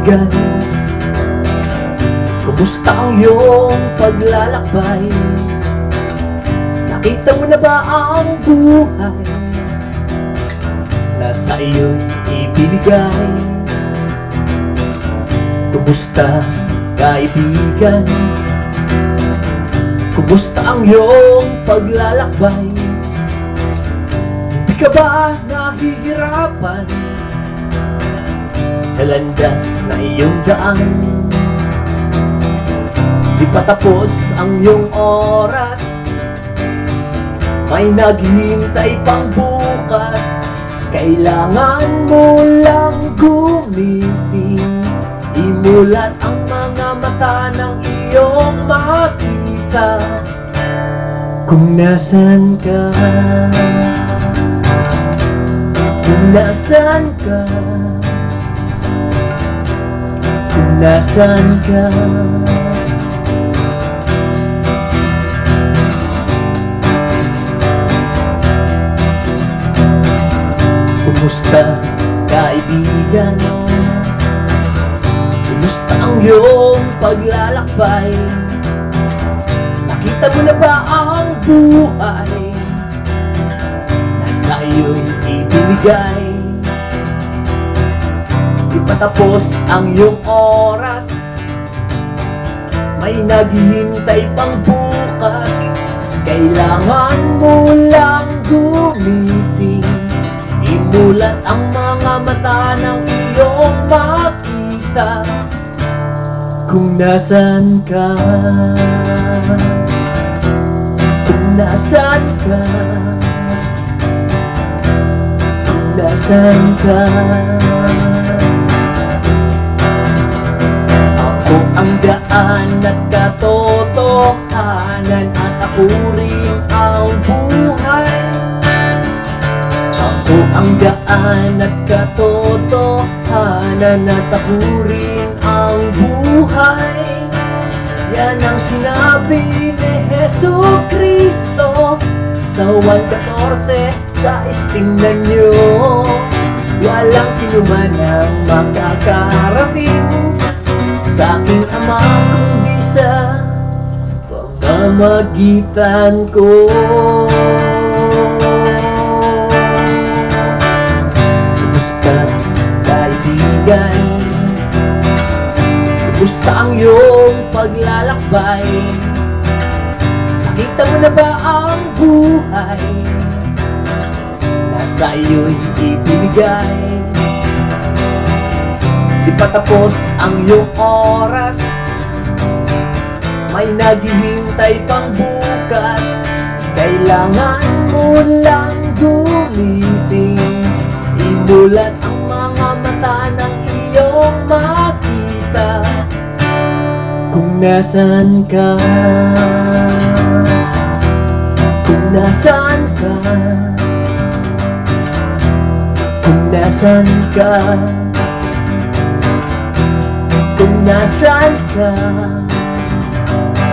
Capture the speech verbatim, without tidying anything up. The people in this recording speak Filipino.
kaibigan, kumusta ang iyong paglalakbay? Nakita mo na ba ang buhay na sa iyo'y ibinigay? Kumusta kaibigan, kumusta ang iyong paglalakbay? Hindi ka ba nahihirapan sa landas na iyong daan? Di pa tapos ang iyong oras, may naghihintay pang bukas. Kailangan mo lang gumising, imulat ang mga mata ng iyong makita. Kung nasan ka, kung nasan ka, kung nasan ka. Kumusta kaibigan, kumusta ang iyong paglalakbay? Nakita mo na ba ang buhay na sa iyo'y ibinigay? Di pa tapos ang iyong oras, may naghihintay pang bukas. Kailangan mo lang gumising, imulat ang mga mata ng iyong makita. Kung nasan ka, kung nasan ka, kung nasan ka. Ako ang daan at katotohanan, at ako rin ang buhay. Ako ang daan at katotohanan, at ako rin ang buhay. Yan ang sinabi ni Jesucristo sa Juan fourteen sais. Tingnan nyo, walang sinuman ang makakarating sa aking Ama kundi sa pamamagitan ko. Kumusta ang iyong paglalakbay? Nakita mo na ba ang buhay na sa iyo'y ibinigay? Di pa tapos ang iyong oras, may naghihintay pang bukas. Kailangan mo lang gumising, imulat ang mga mata ng iyong makita. Kung nasan ka, kung nasan ka, kung nasan ka, kung nasan ka,